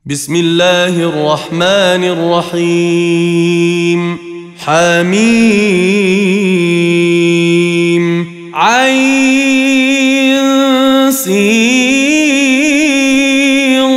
بسم الله الرحمن الرحيم حميم عين سين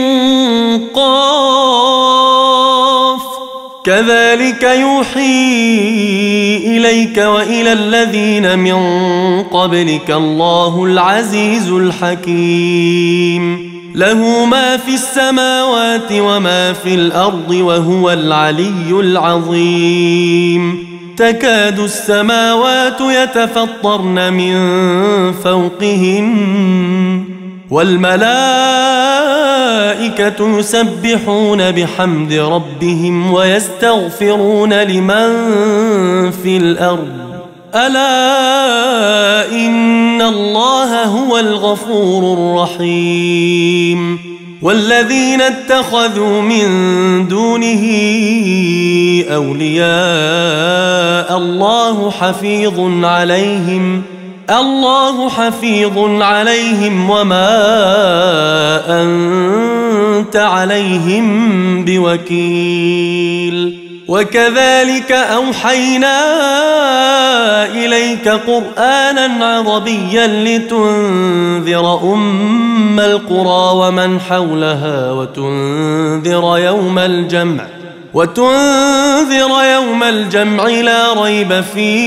قاف كذلك يوحي إليك وإلى الذين من قبلك الله العزيز الحكيم له ما في السماوات وما في الأرض وهو العلي العظيم تكاد السماوات يتفطرن من فوقهن والملائكة يسبحون بحمد ربهم ويستغفرون لمن في الأرض ألا إن الله هو الغفور الرحيم والذين اتخذوا من دونه أولياء الله حفيظ عليهم وما أنت عليهم بوكيل وكذلك أوحينا إليك قرآنا عربيا لتنذر أم القرى ومن حولها وتنذر يوم الجمع لا ريب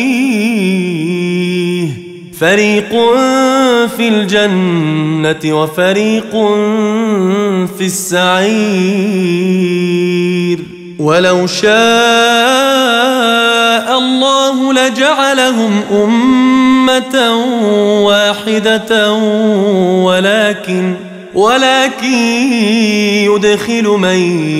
فيه فريق في الجنة وفريق في السعير ولو شاء الله لجعلهم أمة واحدة ولكن يدخل من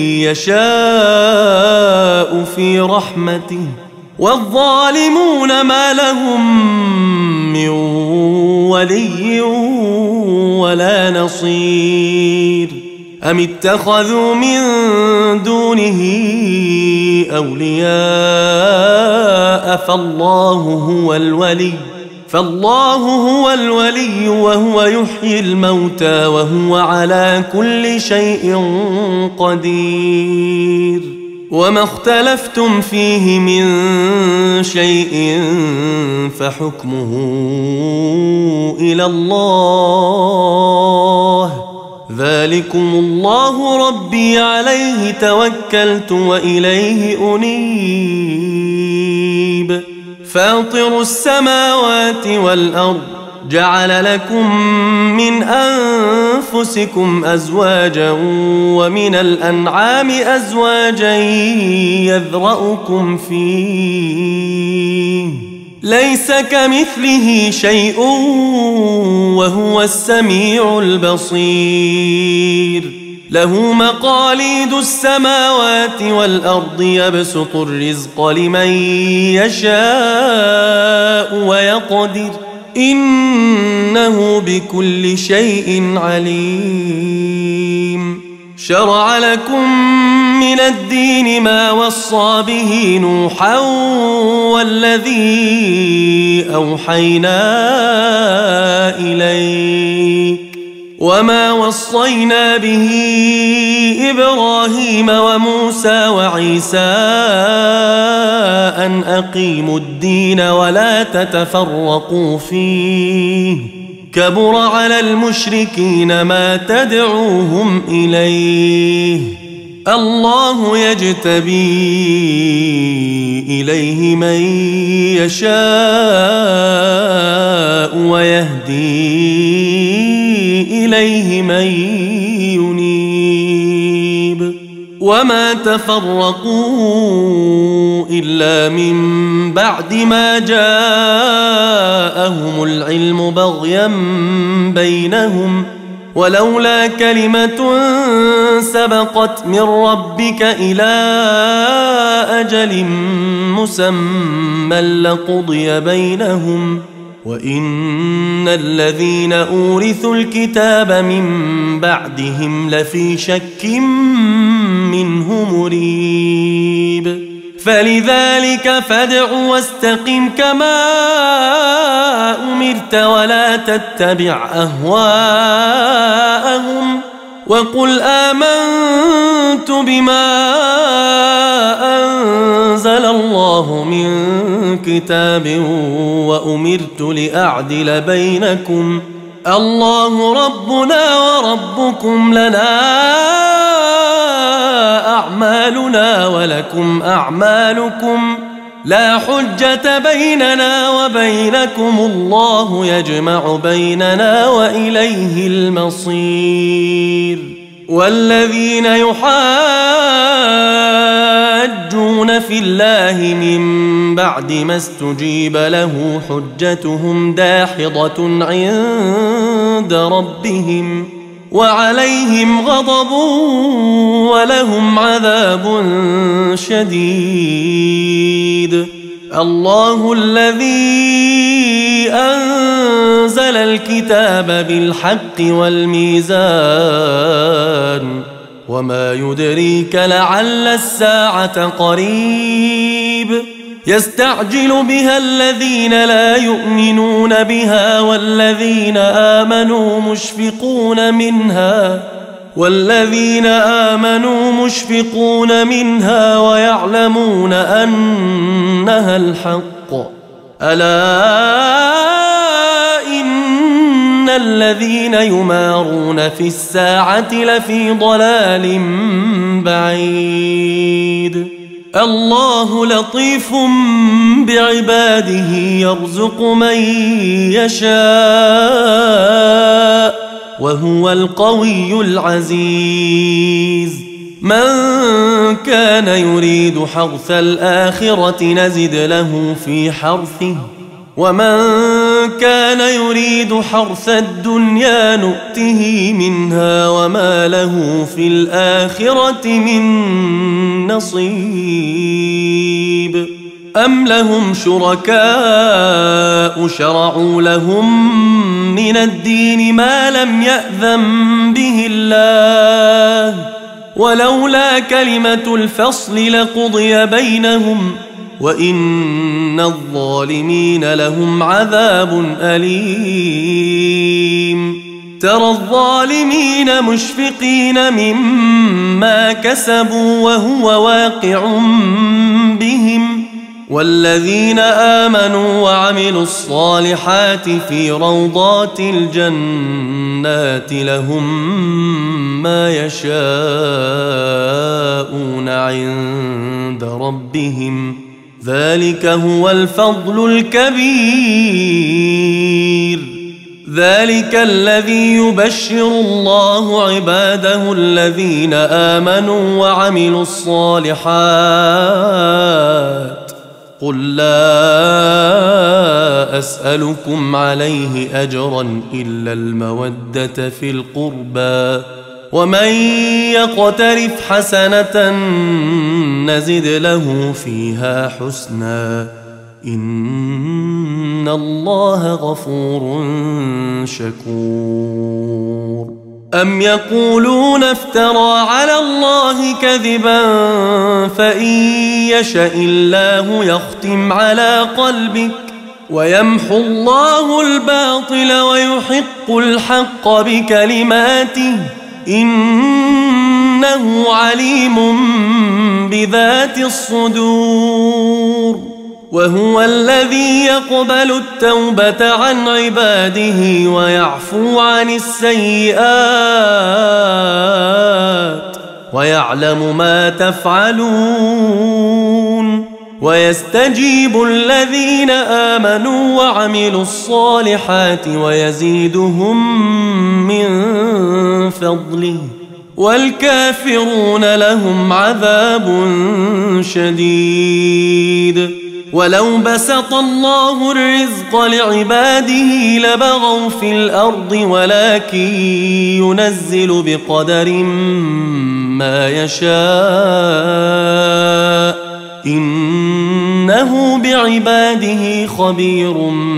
يشاء في رحمته والظالمون ما لهم من ولي ولا نصير أم اتخذوا من دونه أولياء فالله هو الولي وهو يحيي الموتى وهو على كل شيء قدير وما اختلفتم فيه من شيء فحكمه إلى الله ذلكم الله ربي عليه توكلت وإليه أنيب فاطر السماوات والأرض جعل لكم من أنفسكم أزواجا ومن الأنعام أزواجا يذرأكم فيه ليس كمثله شيء وهو السميع البصير له مقاليد السماوات والأرض يبسط الرزق لمن يشاء ويقدر إنه بكل شيء عليم شرع لكم من الدين ما وصى به نوحا والذي أوحينا إليك وما وصينا به إبراهيم وموسى وعيسى أن أقيموا الدين ولا تتفرقوا فيه كبر على المشركين ما تدعوهم إليه الله يجتبي إليه من يشاء ويهدي إليه من ينيب وما تفرقوا إلا من بعد ما جاءهم العلم بغيا بينهم ولولا كلمة سبقت من ربك إلى أجل مسمى لقضي بينهم وإن الذين أورثوا الكتاب من بعدهم لفي شك منه مريب فلذلك فادع واستقم كما أمرت ولا تتبع أهواءهم وقل آمنت بما أنزل الله من كتاب وأمرت لأعدل بينكم الله ربنا وربكم لنا أعمالنا ولكم أعمالكم لا حجة بيننا وبينكم الله يجمع بيننا وإليه المصير. والذين يحاجون في الله من بعد ما استجيب له حجتهم داحضة عند ربهم وعليهم غضب ولهم عذاب شديد. الله الذي أنزل الكتاب بالحق والميزان وما يدريك لعل الساعة قريب يستعجل بها الذين لا يؤمنون بها والذين آمنوا مشفقون منها ويعلمون أنها الحق. ألا إن الذين يمارون في الساعة لفي ضلال بعيد. الله لطيف بعباده يرزق من يشاء وهو القوي العزيز. من كان يريد حرث الآخرة نزد له في حرثه ومن كان يريد حرث الدنيا نؤته منها وما له في الآخرة من نصيب. أم لهم شركاء شرعوا لهم من الدين ما لم يأذن به الله ولولا كلمة الفصل لقضي بينهم وإن الظالمين لهم عذاب أليم. ترى الظالمين مشفقين مما كسبوا وهو واقع بهم والذين آمنوا وعملوا الصالحات في روضات الجنات لهم ما يشاءون عند ربهم ذلك هو الفضل الكبير. ذلك الذي يبشر الله عباده الذين آمنوا وعملوا الصالحات. قل لا أسألكم عليه أجرا إلا المودة في القربى ومن يقترف حسنة نزد له فيها حسنا إن الله غفور شكور. أم يقولون افترى على الله كذبا فإن يشأ الله يختم على قلبك ويمحو الله الباطل ويحق الحق بكلماته إنه عليم بذات الصدور. وهو الذي يقبل التوبة عن عباده ويعفو عن السيئات ويعلم ما تفعلون ويستجيب الذين آمنوا وعملوا الصالحات ويزيدهم من فضله والكافرون لهم عذاب شديد. ولو بسط الله الرزق لعباده لبغوا في الأرض ولكن ينزل بقدر ما يشاء إنه بعباده خبير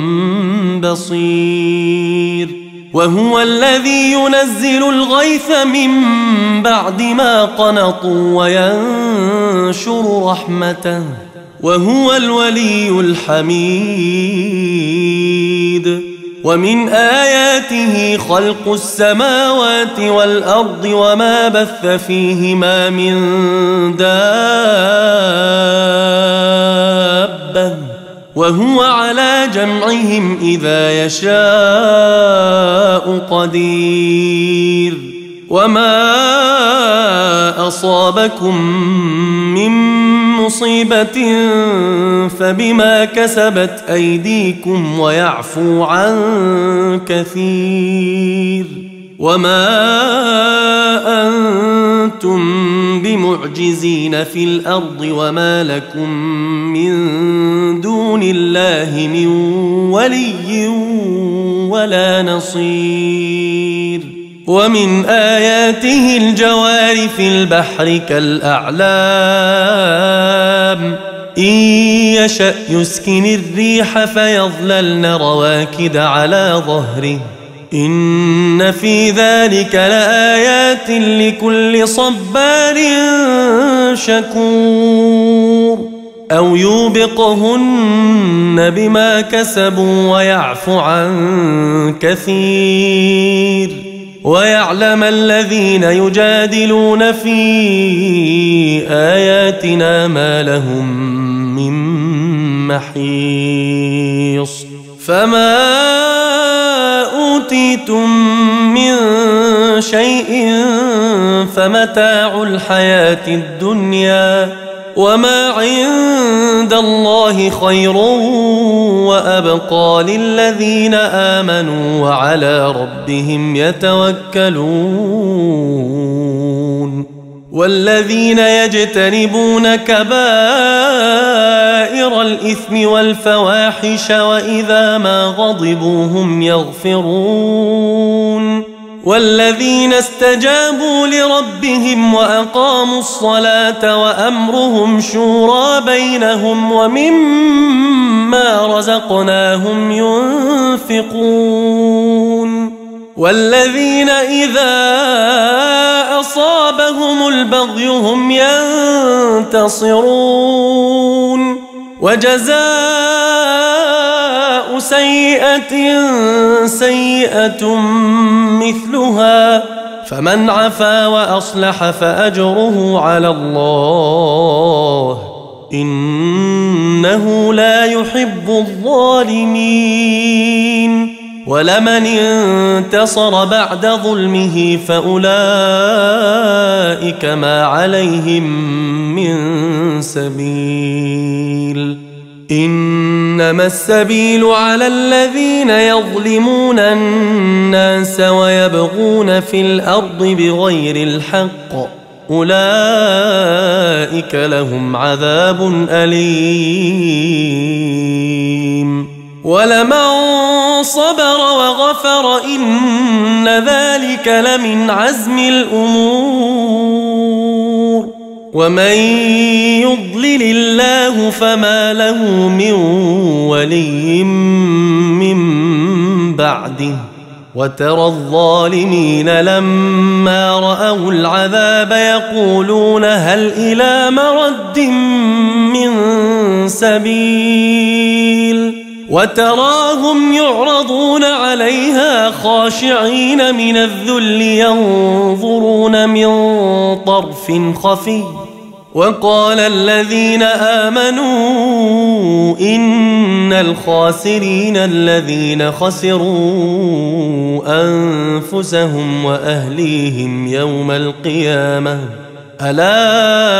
بصير. وهو الذي ينزل الغيث من بعد ما قنطوا وينشر رحمته وهو الولي الحميد. ومن آياته خلق السماوات والأرض وما بث فيهما من دابة وهو على جمعهم إذا يشاء قدير وما أصابكم من مصيبة فبما كسبت أيديكم ويعفو عن كثير وما أنتم بمعجزين في الأرض وما لكم من دون الله من ولي ولا نصير ومن آياته الجوار في البحر كالأعلام إن يشأ يسكن الريح فيظللن رواكد على ظهره إن في ذلك لآيات لكل صبار شكور أو يوبقهن بما كسبوا ويعفو عن كثير ويعلم الذين يجادلون في آياتنا ما لهم من محيص فما أوتيتم من شيء فمتاع الحياة الدنيا وما عند الله خير وأبقى للذين آمنوا وعلى ربهم يتوكلون والذين يجتنبون كبائر الإثم والفواحش وإذا ما غضبوا هم يغفرون والذين استجابوا لربهم وأقاموا الصلاة وأمرهم شورى بينهم ومما رزقناهم ينفقون والذين إذا أصابهم البغي هم ينتصرون وجزاء سيئة سيئة مثلها فمن عفا وأصلح فأجره على الله إنه لا يحب الظالمين ولمن انتصر بعد ظلمه فأولئك ما عليهم من سبيل إنما السبيل على الذين يظلمون الناس ويبغون في الأرض بغير الحق أولئك لهم عذاب أليم ولمن صبر وغفر إن ذلك لمن عزم الأمور ومن يضلل الله فما له من ولي من بعده وترى الظالمين لما رأوا العذاب يقولون هل إلى مرد من سبيل وتراهم يعرضون عليها خاشعين من الذل ينظرون من طرف خفي وقال الذين آمنوا إن الخاسرين الذين خسروا أنفسهم وأهليهم يوم القيامة ألا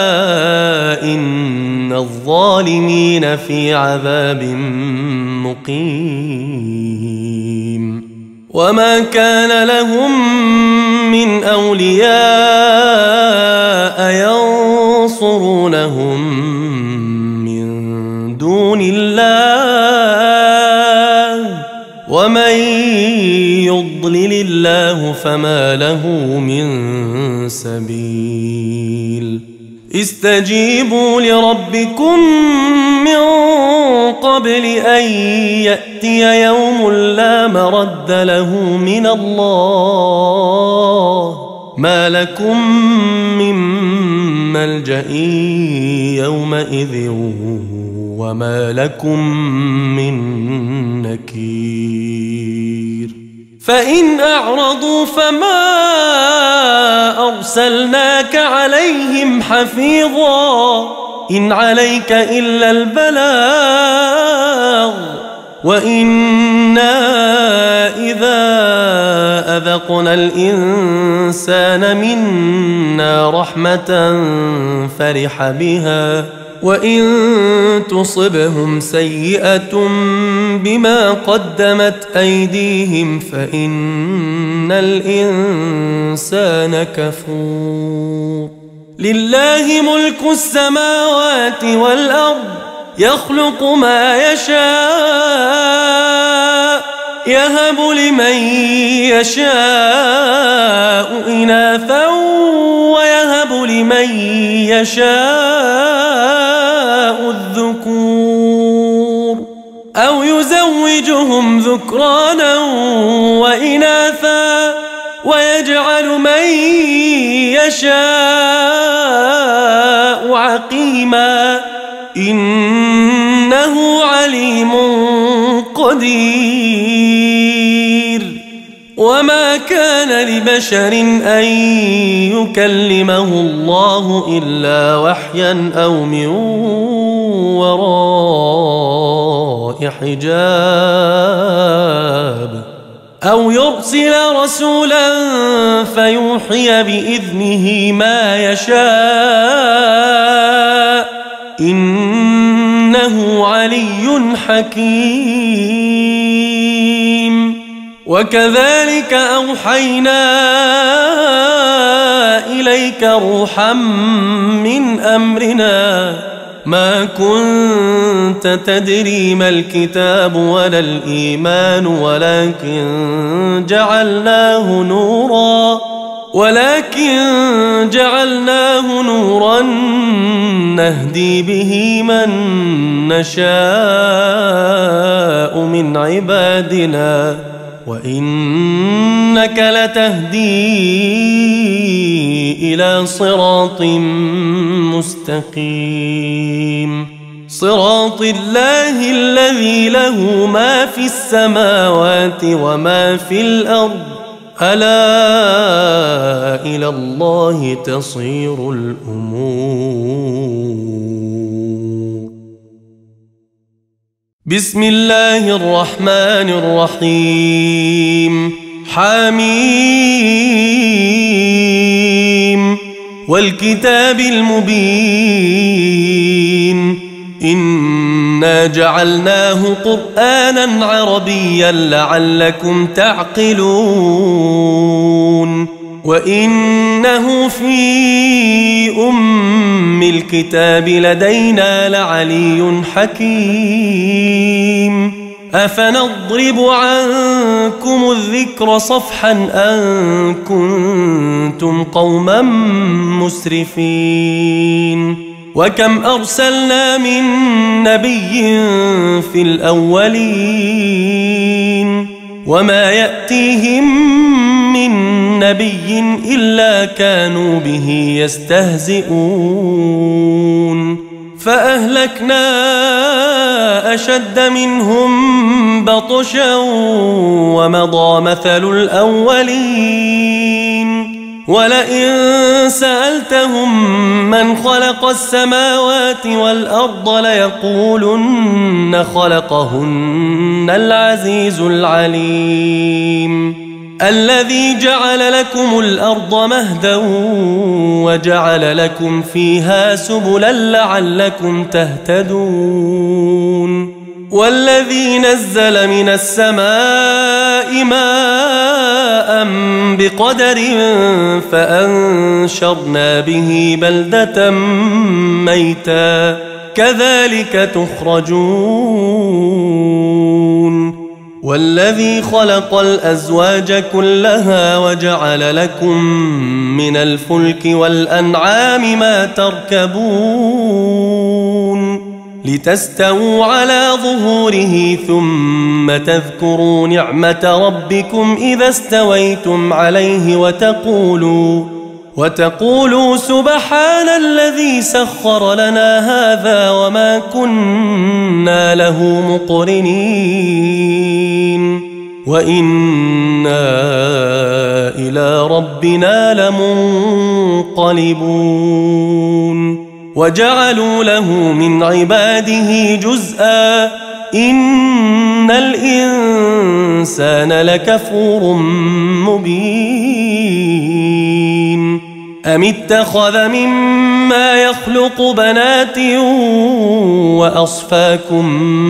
إن الظالمين في عذاب مقيم وما كان لهم من أولياء ينصرونهم من دون الله ومن يضلل الله فما له من سبيل استجيبوا لربكم من قبل أن يأتي يوم لا مرد له من الله ما لكم من ملجأ يومئذ وما لكم من نكير فإن أعرضوا فما أرسلناك عليهم حفيظا إن عليك إلا البلاغ وإنا إذا أذقنا الإنسان منا رحمة فرح بها وإن تصبهم سيئة بما قدمت أيديهم فإن الإنسان كفور لله ملك السماوات والأرض يخلق ما يشاء يهب لمن يشاء إناثا ويهب لمن يشاء الذكور أو يزوجهم ذكرانا وإناثا ويجعل من يشاء عقيما إنه عليم قدير وما كان لبشر أن يكلمه الله إلا وحيا أو من وراء حجاب أو يرسل رسولا فيوحي بإذنه ما يشاء إنه علي حكيم وكذلك أوحينا إليك روحا من أمرنا ما كنت تدري ما الكتاب ولا الإيمان ولكن جعلناه نورا نهدي به من نشاء من عبادنا وإنك لتهدي إلى صراط مستقيم صراط الله الذي له ما في السماوات وما في الأرض ألا إلى الله تصير الأمور بسم الله الرحمن الرحيم حميم والكتاب المبين إنا جعلناه قرآنا عربيا لعلكم تعقلون وإنه في أم الكتاب لدينا لعلي حكيم أفنضرب عنكم الذكر صفحا أن كنتم قوما مسرفين وكم أرسلنا من نبي في الأولين وما يأتيهم من نبي إلا كانوا به يستهزئون فأهلكنا أشد منهم بطشا ومضى مثل الأولين ولئن سألتهم من خلق السماوات والأرض ليقولن خلقهن العزيز العليم الذي جعل لكم الأرض مهدا وجعل لكم فيها سبلا لعلكم تهتدون والذي نزل من السماء ماء بقدر فأنشرنا به بلدة ميتا كذلك تخرجون والذي خلق الأزواج كلها وجعل لكم من الفلك والأنعام ما تركبون لتستووا على ظهوره ثم تذكروا نعمة ربكم إذا استويتم عليه وتقولوا سبحان الذي سخر لنا هذا وما كنا له مقرنين وإنا إلى ربنا لمنقلبون وجعلوا له من عباده جزءا إن الإنسان لكفور مبين أم اتخذ مما يخلق بنات وأصفاكم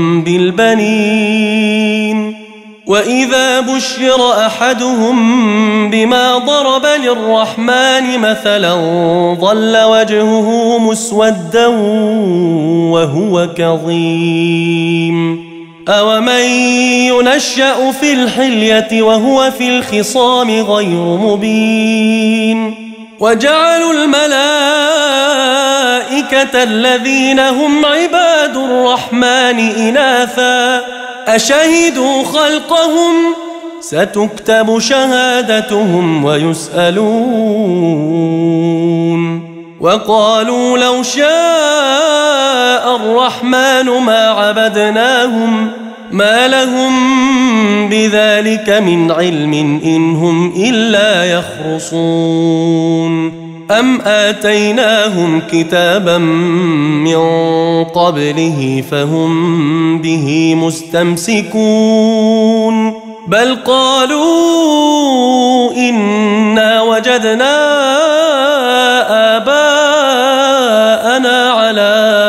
بالبنين وإذا بشر أحدهم بما ضرب للرحمن مثلا ظل وجهه مسودا وهو كظيم أومن ينشأ في الحلية وهو في الخصام غير مبين وجعلوا الملائكة الذين هم عباد الرحمن إناثا أشهدوا خلقهم ستكتب شهادتهم ويسألون وقالوا لو شاء الرحمن ما عبدناهم ما لهم بذلك من علم إن هم إلا يخرصون أم آتيناهم كتابا من قبله فهم به مستمسكون بل قالوا إنا وجدنا آباءنا على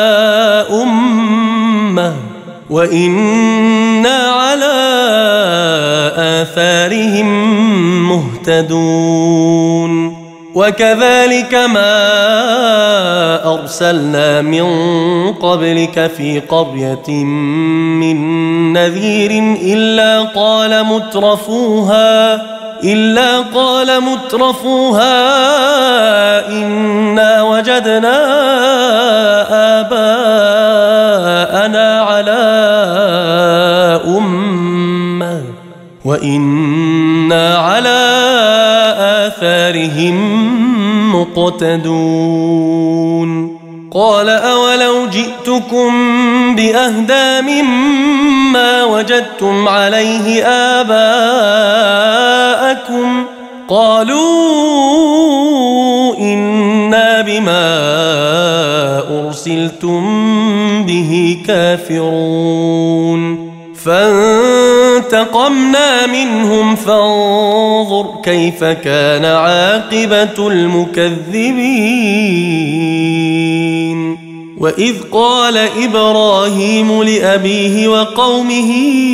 أمة وإنا على آثارهم مهتدون وكذلك ما أرسلنا من قبلك في قرية من نذير إلا قال مترفوها إنا وجدنا آباءنا على أمة وإنا على آثارهم مقتدون قال أولو جئتكم بأهدى مما وجدتم عليه آباءكم قالوا إنا بما أرسلتم به كافرون فانتقمنا منهم فانظر كيف كان عاقبة المكذبين وإذ قال إبراهيم لأبيه وقومه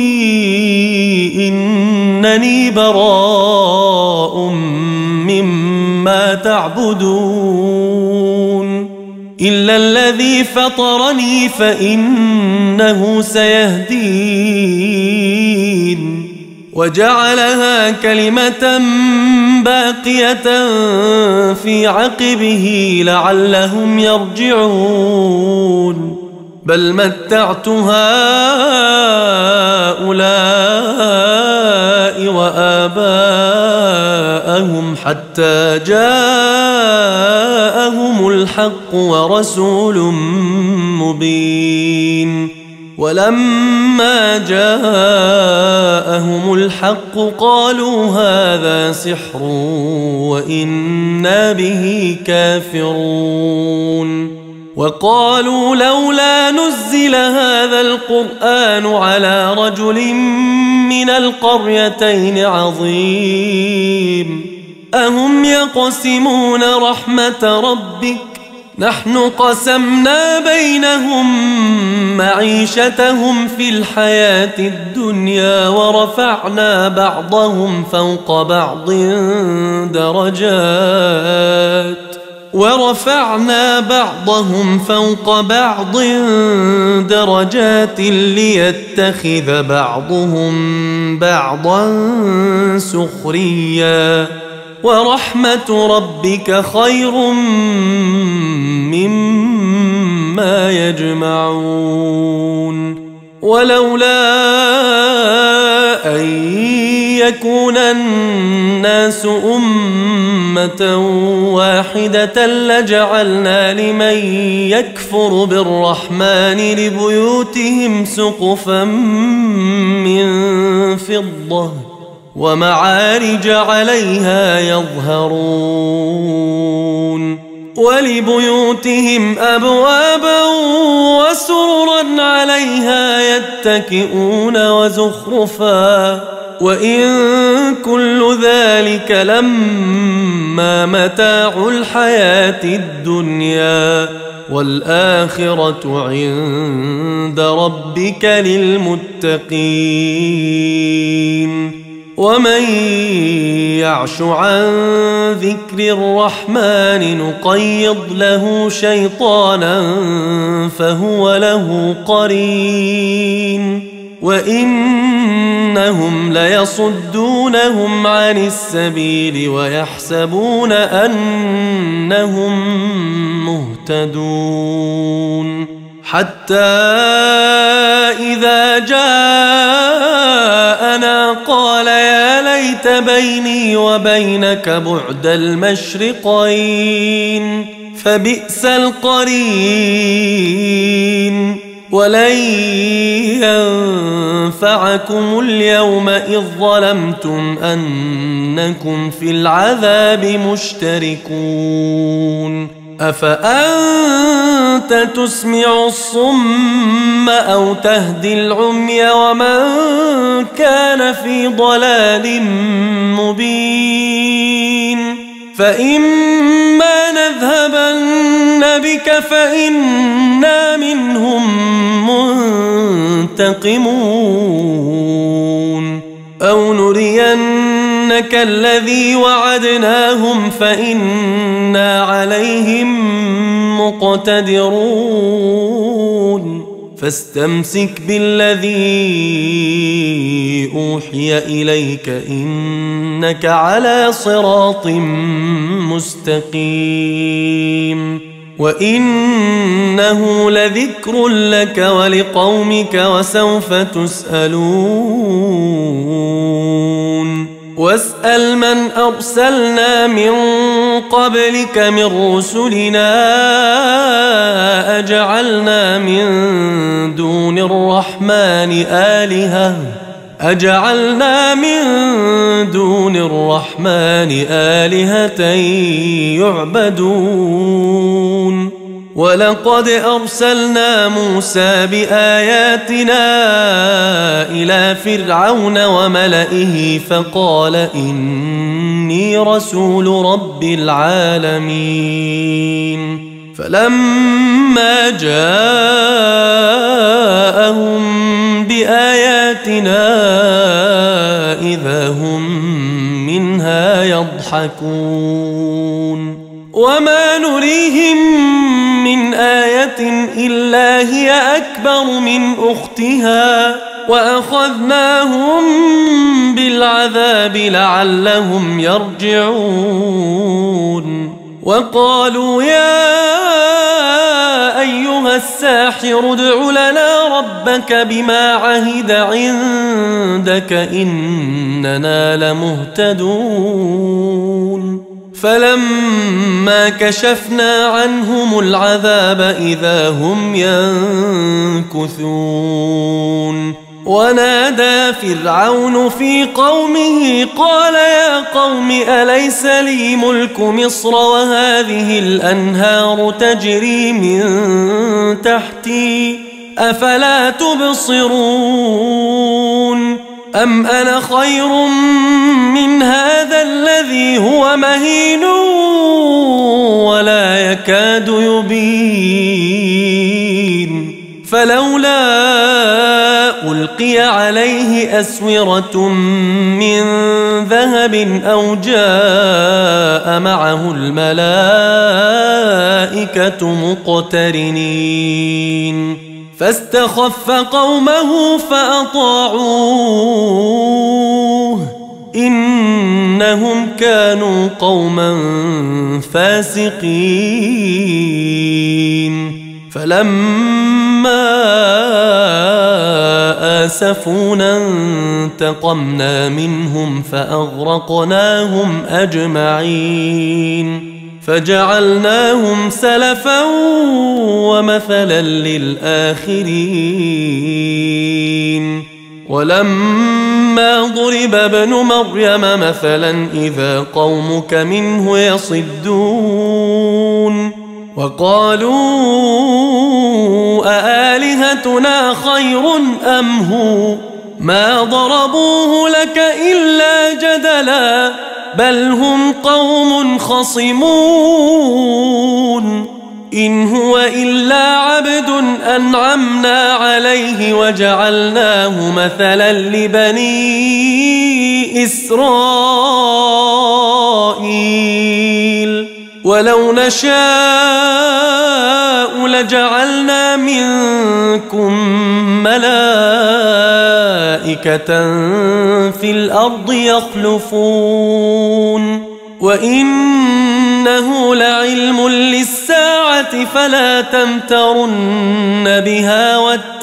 إنني براء مما تعبدون إلا الذي فطرني فإنه سيهدين وجعلها كلمة باقية في عقبه لعلهم يرجعون بل متعت هؤلاء وآباءهم حتى جاءهم الحق ورسول مبين ولما جاءهم الحق قالوا هذا سحر وإنا به كافرون وقالوا لولا نزل هذا القرآن على رجل من القريتين عظيم أهم يقسمون رحمة ربك نحن قسمنا بينهم معيشتهم في الحياة الدنيا ورفعنا بعضهم فوق بعض درجات ليتخذ بعضهم بعضا سخريا ورحمة ربك خير مما يجمعون ولولا أن يكون الناس أمة واحدة لجعلنا لمن يكفر بالرحمن لبيوتهم سقفا من فضة ومعارج عليها يظهرون ولبيوتهم أبوابا وسررا عليها يتكئون وزخرفا وإن كل ذلك لما متاع الحياة الدنيا والآخرة عند ربك للمتقين ومن يعش عن ذكر الرحمن نقيض له شيطانا فهو له قرين وإنهم ليصدونهم عن السبيل ويحسبون أنهم مهتدون حتى إذا جاءنا قال يا ليت بيني وبينك بعد المشرقين فبئس القرين ولن ينفعكم اليوم إذ ظلمتم أنكم في العذاب مشتركون أفأنت تسمع الصم أو تهدي العمي ومن كان في ضلال مبين فإما نذهبن بك فإنا منهم منتقمون أو نرينك الذي وعدناهم فإنا عليهم مقتدرون فاستمسك بالذي أوحي إليك إنك على صراط مستقيم وإنه لذكر لك ولقومك وسوف تسألون واسأل من أرسلنا من قبلك من رسلنا أجعلنا من دون الرحمن آلهة يعبدون ولقد أرسلنا موسى بآياتنا إلى فرعون وملئه فقال إني رسول رب العالمين فلما جاءهم بآياتنا إذا هم منها يضحكون وما نريهم من آية إلا هي أكبر من أختها وأخذناهم بالعذاب لعلهم يرجعون وقالوا يا أيها الساحر ادع لنا ربك بما عهد عندك إننا لمهتدون فلما كشفنا عنهم العذاب إذا هم ينكثون ونادى فرعون في قومه قال يا قوم أليس لي ملك مصر وهذه الأنهار تجري من تحتي أفلا تبصرون أم أنا خير من هذا الذي هو مهين ولا يكاد يبين فلولا ألقي عليه أسورة من ذهب أو جاء معه الملائكة مقترنين فاستخف قومه فأطاعوه إنهم كانوا قوما فاسقين فلما آسفونا انتقمنا منهم فأغرقناهم أجمعين فجعلناهم سلفا ومثلا للآخرين ولما ضرب ابن مريم مثلا إذا قومك منه يصدون وقالوا أآلهتنا خير أم هو ما ضربوه لك إلا جدلا بل هم قوم خصمون إن هو إلا عبد أنعمنا عليه وجعلناه مثلا لبني إسرائيل ولو نشاء لجعلنا منكم ملائكة في الأرض يخلفون وإنه لعلم للساعة فلا تمترن بها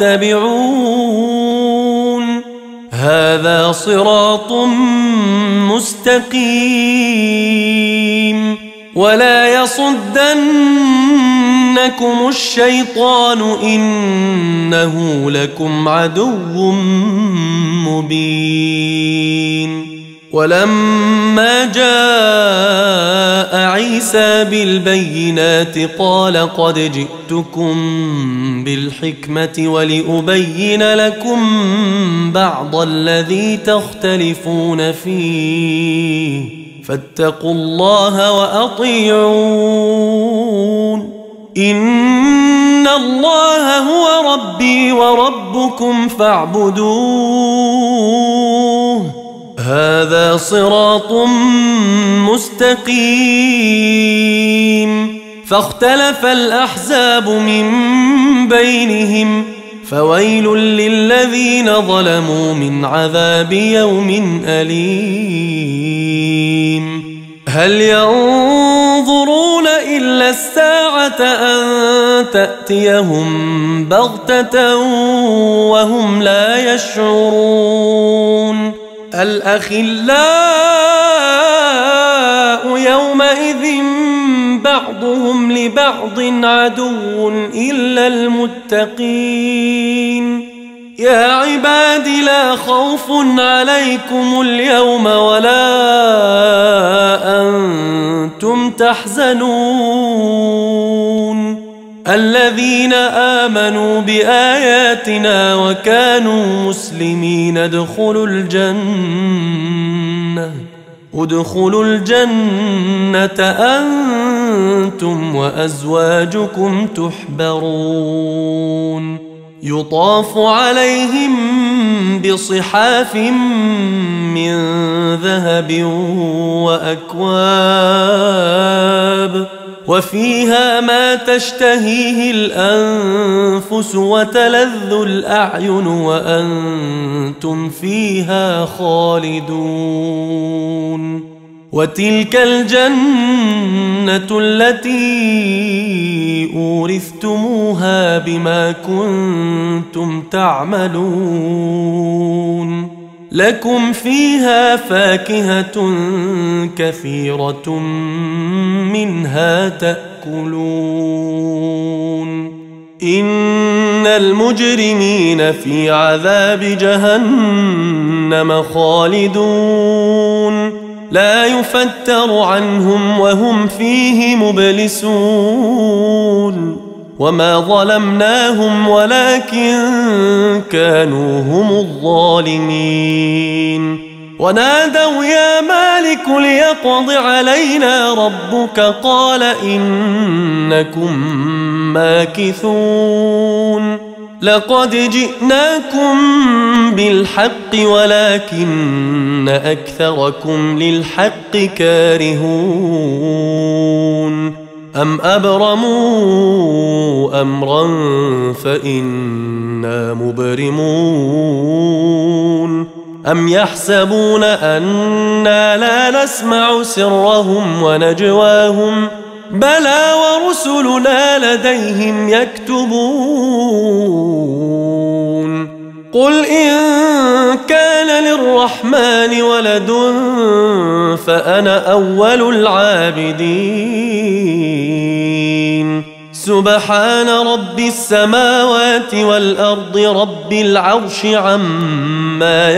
واتبعون هذا صراط مستقيم ولا يصدنكم الشيطان إنه لكم عدو مبين ولما جاء عيسى بالبينات قال قد جئتكم بالحكمة ولأبين لكم بعض الذي تختلفون فيه فاتقوا الله وأطيعون إن الله هو ربي وربكم فاعبدوه هذا صراط مستقيم فاختلف الأحزاب من بينهم فويل للذين ظلموا من عذاب يوم أليم هل ينظرون إلا الساعة أن تأتيهم بغتة وهم لا يشعرون الأخلاء يومئذ بعضهم لبعض عدو إلا المتقين يا عباد لا خوف عليكم اليوم ولا أنتم تحزنون الذين آمنوا بآياتنا وكانوا مسلمين ادخلوا الجنة أنتم وأزواجكم تحبرون يطاف عليهم بصحاف من ذهب وأكواب وفيها ما تشتهيه الأنفس وتلذ الأعين وأنتم فيها خالدون وتلك الجنة التي أورثتموها بما كنتم تعملون لكم فيها فاكهة كثيرة منها تأكلون إن المجرمين في عذاب جهنم خالدون لا يفتر عنهم وهم فيه مبلسون وما ظلمناهم ولكن كانوا هم الظالمين ونادوا يا مالك ليقض علينا ربك قال إنكم ماكثون لقد جئناكم بالحق ولكن أكثركم للحق كارهون أم أبرموا أمرا فإنا مبرمون أم يحسبون أنا لا نسمع سرهم ونجواهم بلى ورسلنا لديهم يكتبون قل إن كان للرحمن ولد فأنا أول العابدين سبحان رب السماوات والأرض رب العرش عما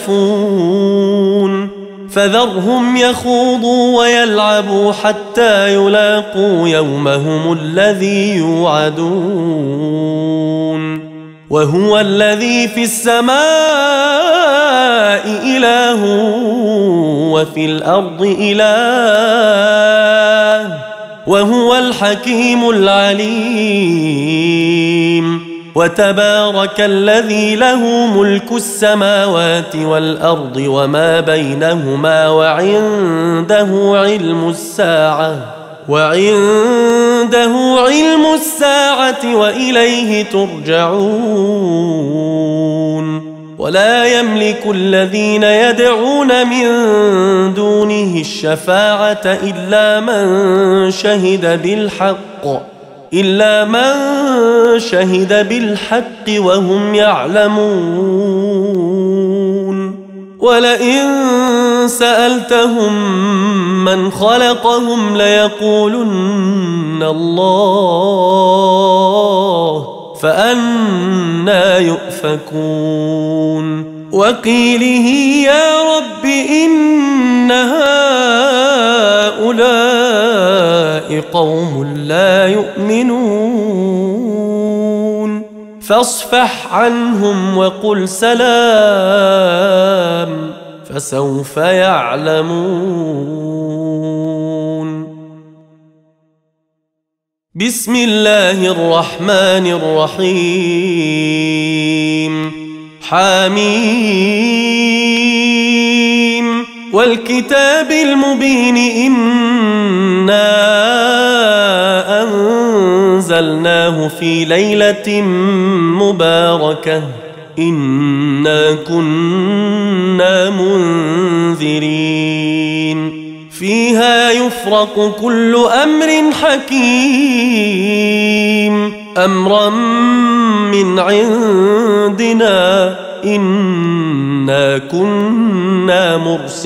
يصفون فذرهم يخوضوا ويلعبوا حتى يلاقوا يومهم الذي يوعدون وهو الذي في السماء إله وفي الأرض إله وهو الحكيم العليم وتبارك الذي له ملك السماوات والأرض وما بينهما وعنده علم الساعة وإليه ترجعون ولا يملك الذين يدعون من دونه الشفاعة إلا من شهد بالحق وهم يعلمون ولئن سألتهم من خلقهم ليقولن الله فأنى يؤفكون وقيله يا رب إن هؤلاء قوم لا يؤمنون فاصفح عنهم وقل سلام فسوف يعلمون بسم الله الرحمن الرحيم حميم والكتاب المبين إنا أنزلناه في ليلة مباركة إنا كنا منذرين فيها يفرق كل أمر حكيم أمرا من عندنا إنا كنا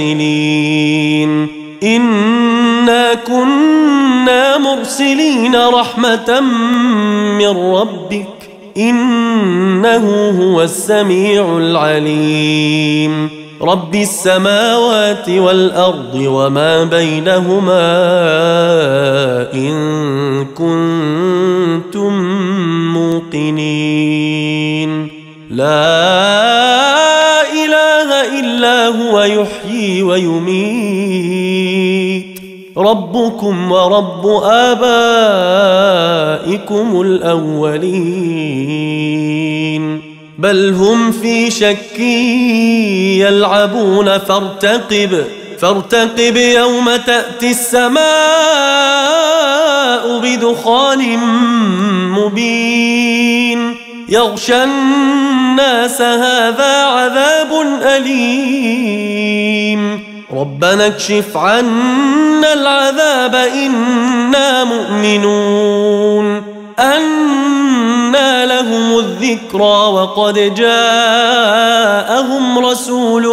مرسلين رحمة من ربك إنه هو السميع العليم رب السماوات والأرض وما بينهما إن كنتم موقنين لا إله إلا هو يحيي ويميت ربكم ورب آبائكم الأولين بل هم في شك يلعبون فارتقب يوم تأتي السماء بدخان مبين يغشى الناس هذا عذاب أليم ربنا اكشف عنا العذاب إنا مؤمنون أنى لهم الذكرى وقد جاءهم رسول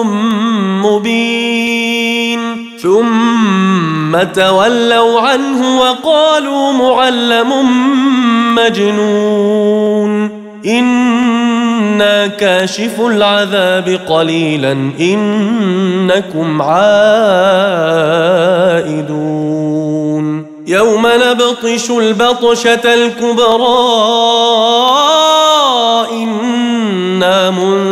مبين ثم تولوا عنه وقالوا معلم مجنون إنا كاشف العذاب قليلا إنكم عائدون يوم نبطش البطشة الكبرى إنا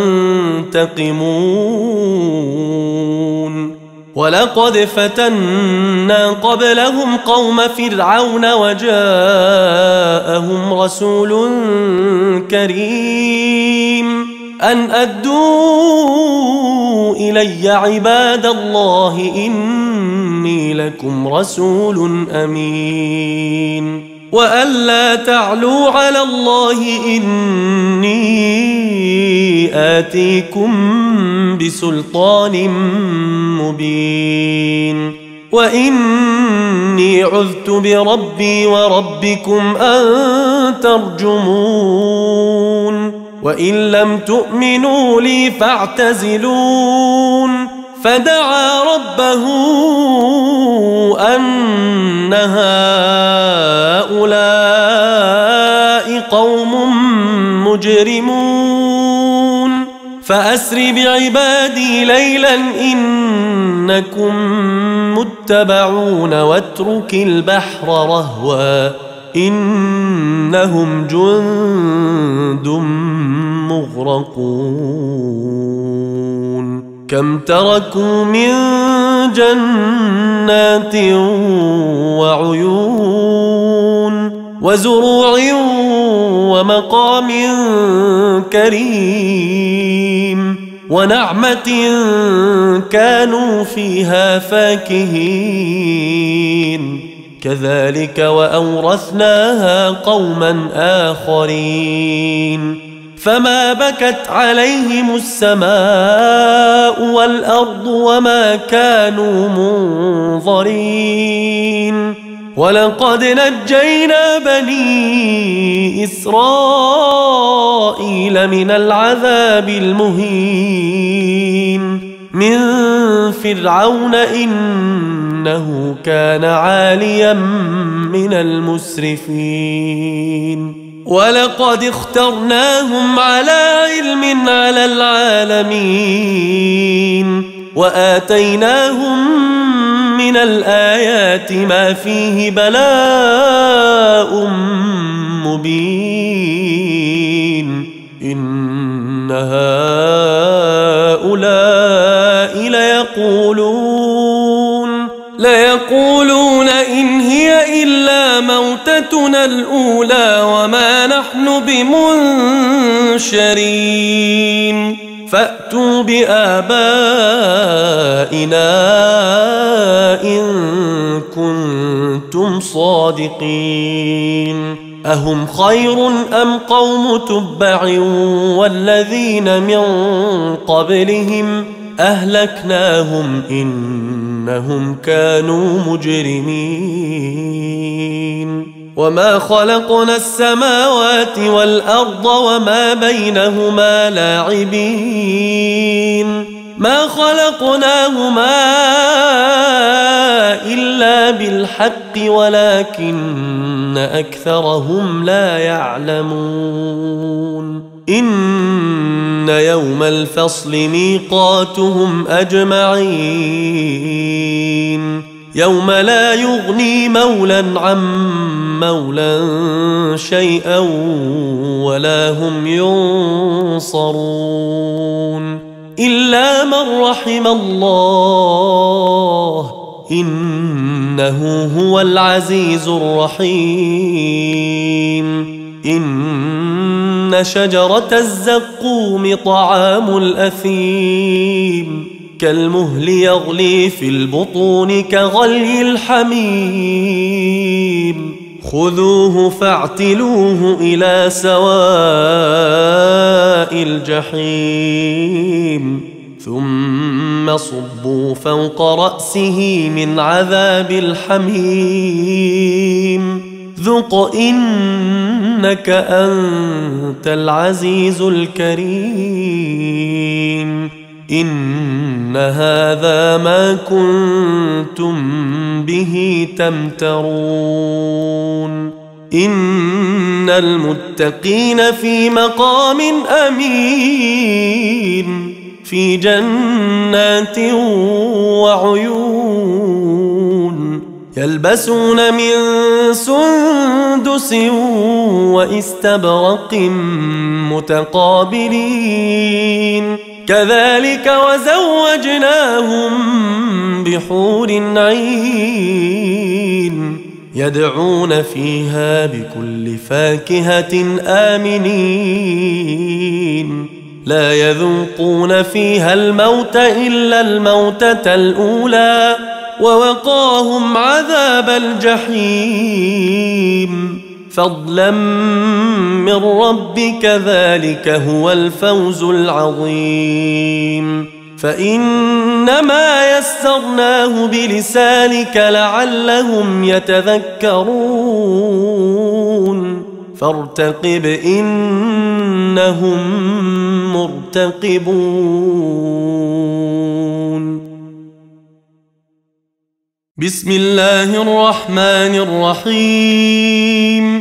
منتقمون ولقد فتنا قبلهم قوم فرعون وجاءهم رسول كريم أن أدوا إلي عباد الله إني لكم رسول أمين وأن لا تعلوا على الله إني آتيكم بسلطان مبين وإني عذت بربي وربكم أن ترجمون وإن لم تؤمنوا لي فاعتزلون فدعا ربه أن هؤلاء قوم مجرمون فأسر بعبادي ليلا إنكم متبعون واترك البحر رهوا إنهم جند مغرقون كم تركوا من جنات وعيون وزروع ومقام كريم ونعمة كانوا فيها فاكهين كذلك وأورثناها قوما آخرين فما بكت عليهم السماء والأرض وما كانوا منظرين ولقد نجينا بني إسرائيل من العذاب المهين من فرعون إنه كان عاليا من المسرفين ولقد اخترناهم على علم على العالمين وآتيناهم من الآيات ما فيه بلاء مبين إن هؤلاء ليقولون إن هي إلا موتتنا الأولى وما نحن بمنشرين فأتوا بآبائنا إن كنتم صادقين أهم خير أم قوم تبع والذين من قبلهم أهلكناهم إنهم كانوا مجرمين وما خلقنا السماوات والأرض وما بينهما لاعبين ما خلقناهما إلا بالحق ولكن أكثرهم لا يعلمون إن يوم الفصل ميقاتهم أجمعين يوم لا يغني مولا عن مولا شيئا ولا هم ينصرون إلا من رحم الله إنه هو العزيز الرحيم إن شجرة الزقوم طعام الأثيم كالمهل يغلي في البطون كغلي الحميم خذوه فاعتلوه إلى سواء الجحيم ثم صبوا فوق رأسه من عذاب الحميم ذق إنك أنت العزيز الكريم إن هذا ما كنتم به تمترون إن المتقين في مقام أمين في جنات وعيون يلبسون من سندس واستبرق متقابلين كذلك وزوجناهم بحور عين يدعون فيها بكل فاكهة آمنين لا يذوقون فيها الموت إلا الموتة الأولى ووقاهم عذاب الجحيم فضلا من ربك ذلك هو الفوز العظيم فإنما يسرناه بلسانك لعلهم يتذكرون فارتقب إنهم مرتقبون. بسم الله الرحمن الرحيم.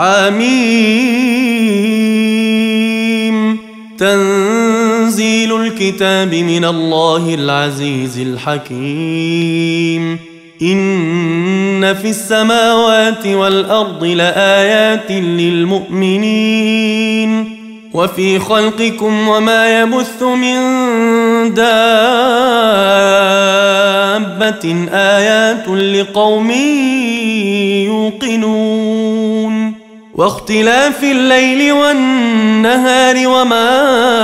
حميم. تنزيل الكتاب من الله العزيز الحكيم. إن في السماوات والأرض لآيات للمؤمنين وفي خلقكم وما يبث من دابة آيات لقوم يوقنون. واختلاف الليل والنهار وما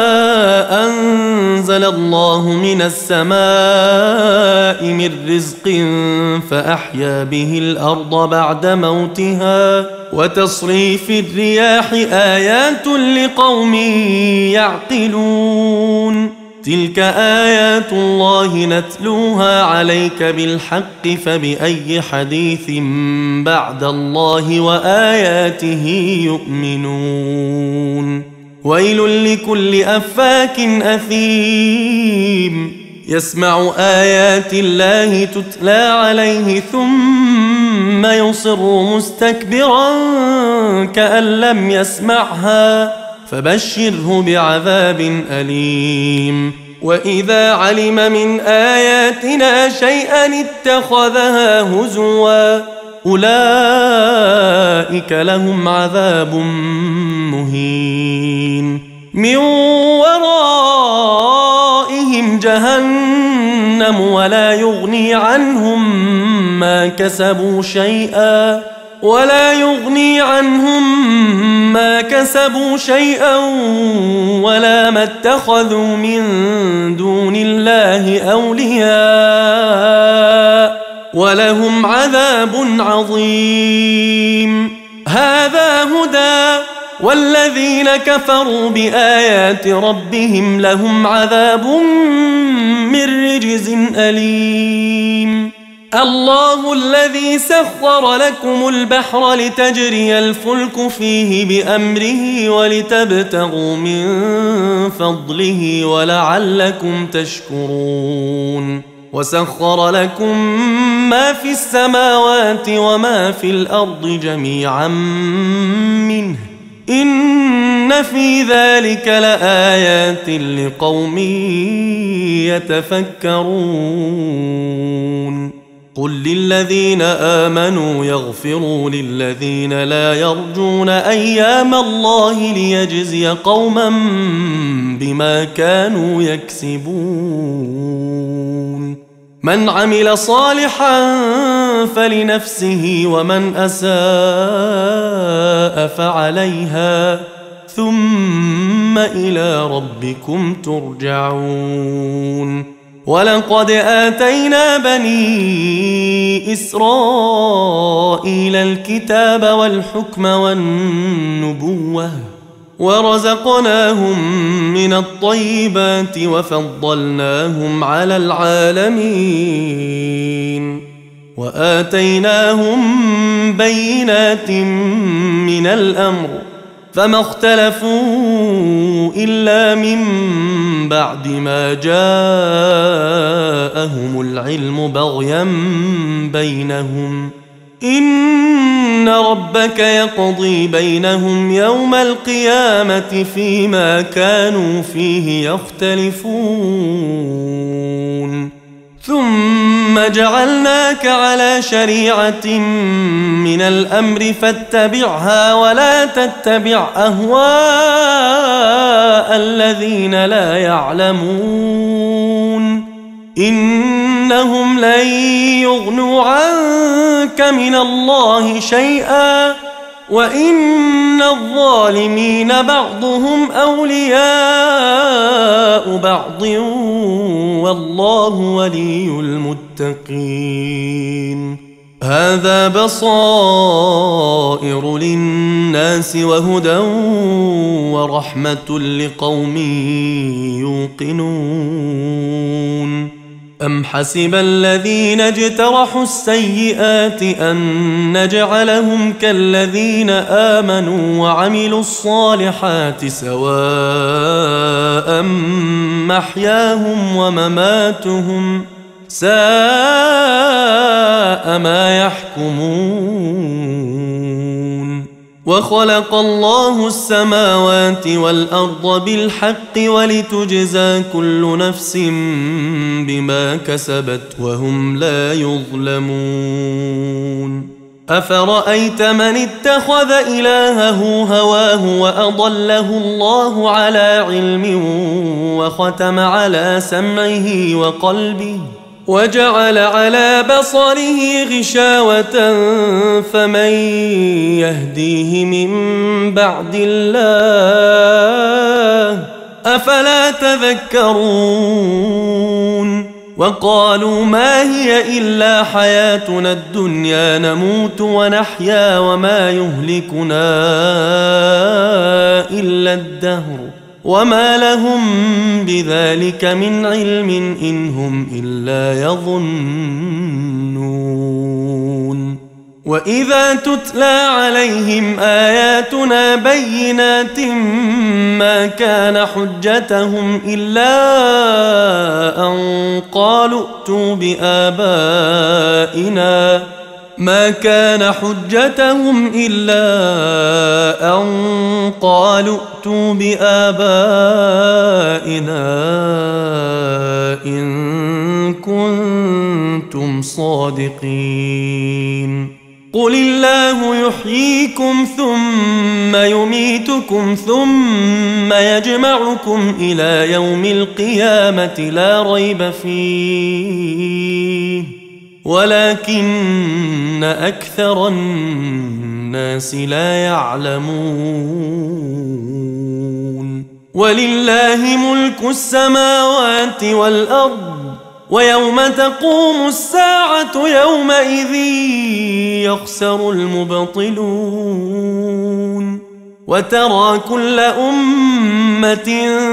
أنزل الله من السماء من رزق فأحيا به الأرض بعد موتها وتصريف الرياح آيات لقوم يعقلون. تلك آيات الله نتلوها عليك بالحق فبأي حديث بعد الله وآياته يؤمنون. ويل لكل أفاك أثيم يسمع آيات الله تتلى عليه ثم يصر مستكبرا كأن لم يسمعها فبشره بعذاب أليم. وإذا علم من آياتنا شيئا اتخذها هزوا أولئك لهم عذاب مهين. من ورائهم جهنم ولا يغني عنهم ما كسبوا شيئا ولا ما اتخذوا من دون الله أولياء ولهم عذاب عظيم. هذا هدى والذين كفروا بآيات ربهم لهم عذاب من رجز أليم. الله الذي سخر لكم البحر لتجري الفلك فيه بأمره ولتبتغوا من فضله ولعلكم تشكرون. وسخر لكم ما في السماوات وما في الأرض جميعا منه إن في ذلك لآيات لقوم يتفكرون. قل للذين آمنوا يغفروا للذين لا يرجون أيام الله ليجزي قوما بما كانوا يكسبون. من عمل صالحا فلنفسه ومن أساء فعليها ثم إلى ربكم ترجعون. ولقد آتينا بني إسرائيل الكتاب والحكم والنبوة ورزقناهم من الطيبات وفضلناهم على العالمين وآتيناهم بينات من الأمر فما اختلفوا إلا من بعد ما جاءهم العلم بغيا بينهم إن ربك يقضي بينهم يوم القيامة فيما كانوا فيه يختلفون. ثم جعلناك على شريعة من الأمر فاتبعها ولا تتبع أهواء الذين لا يعلمون إنهم لن يغنوا عنك من الله شيئا وإن الظالمين بعضهم أولياء بعض والله ولي المتقين. هذا بصائر للناس وهدى ورحمة لقوم يوقنون. أم حسب الذين اجترحوا السيئات أن نجعلهم كالذين آمنوا وعملوا الصالحات سواء محياهم ومماتهم ساء ما يحكمون. وخلق الله السماوات والأرض بالحق ولتجزى كل نفس بما كسبت وهم لا يظلمون. أفرأيت من اتخذ إلهه هواه وأضله الله على علم وختم على سمعه وقلبه وجعل على بصره غشاوة فمن يهديه من بعد الله أفلا تذكرون. وقالوا ما هي إلا حياتنا الدنيا نموت ونحيا وما يهلكنا إلا الدهر وما لهم بذلك من علم إن هم إلا يظنون. وإذا تتلى عليهم آياتنا بينات ما كان حجتهم إلا أن قالوا ائتوا بآبائنا ما كان حجتهم إلا أن قالوا ائتوا بآبائنا إن كنتم صادقين. قل الله يحييكم ثم يميتكم ثم يجمعكم إلى يوم القيامة لا ريب فيه ولكن أكثر الناس لا يعلمون. ولله ملك السماوات والأرض ويوم تقوم الساعة يومئذ يخسر المبطلون. وترى كل أمة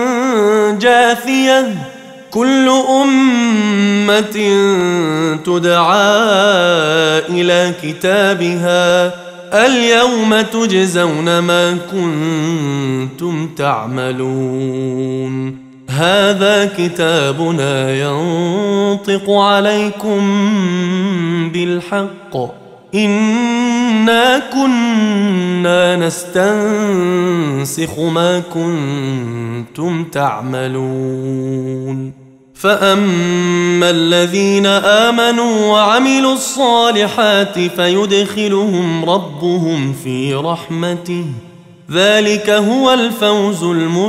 جاثية كل أمة تدعى إلى كتابها اليوم تجزون ما كنتم تعملون. هذا كتابنا ينطق عليكم بالحق إنا كنا نستنسخ ما كنتم تعملون. فأما الذين آمنوا وعملوا الصالحات فيدخلهم ربهم في رحمته ذلك هو الفوز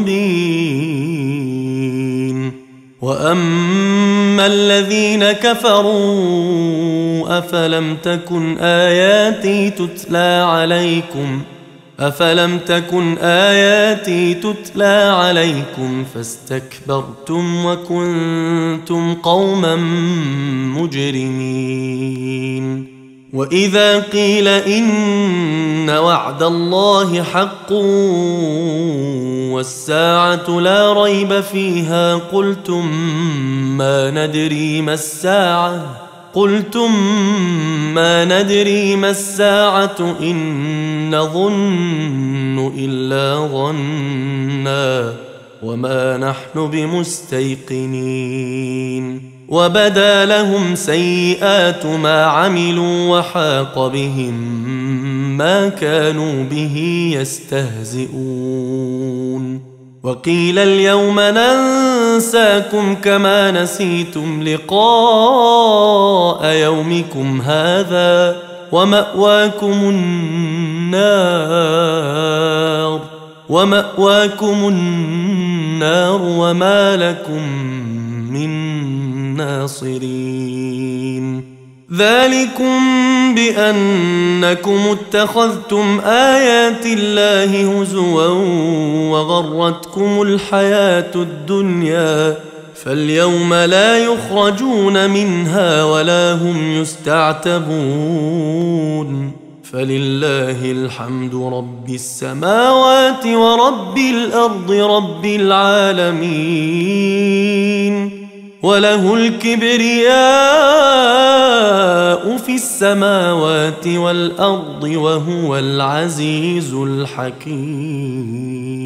المبين. وأما الذين كفروا أفلم تكن آياتي تتلى عليكم فاستكبرتم وكنتم قوما مجرمين. وإذا قيل إن وعد الله حق والساعة لا ريب فيها قلتم ما ندري ما الساعة إن نظن إلا ظنا وما نحن بمستيقنين. وبدا لهم سيئات ما عملوا وحاق بهم ما كانوا به يستهزئون. وقيل اليوم ننساكم كما نسيتم لقاء يومكم هذا ومأواكم النار وما لكم من ناصرين. ذلكم بأنكم اتخذتم آيات الله هزوا وغرتكم الحياة الدنيا فاليوم لا يخرجون منها ولا هم يستعتبون. فلله الحمد رب السماوات ورب الأرض رب العالمين. وله الكبرياء في السماوات والأرض وهو العزيز الحكيم.